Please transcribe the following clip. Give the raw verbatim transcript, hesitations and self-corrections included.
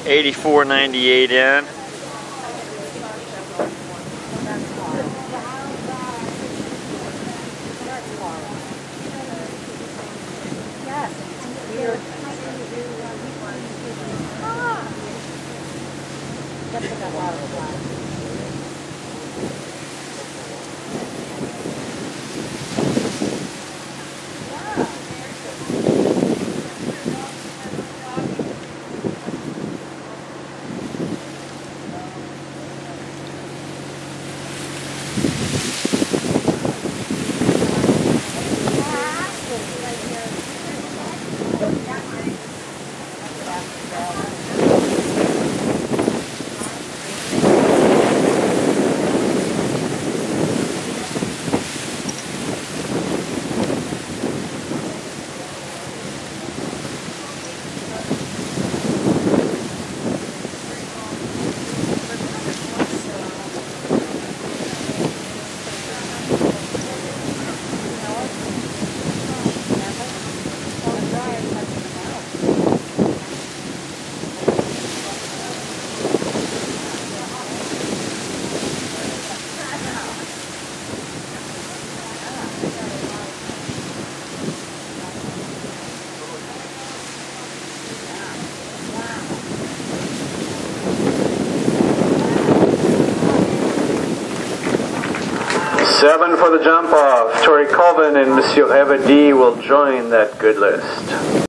eighty-four ninety-eight in. Seven for the jump off. Victoria Colvin and Monsieur Reverdy will join that good list.